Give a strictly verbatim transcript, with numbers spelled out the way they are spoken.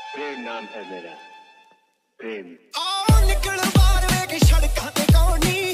प्रेम नाम है मेरा प्रेम। आओ निकल बाहर वे की सड़कां ते कौन नी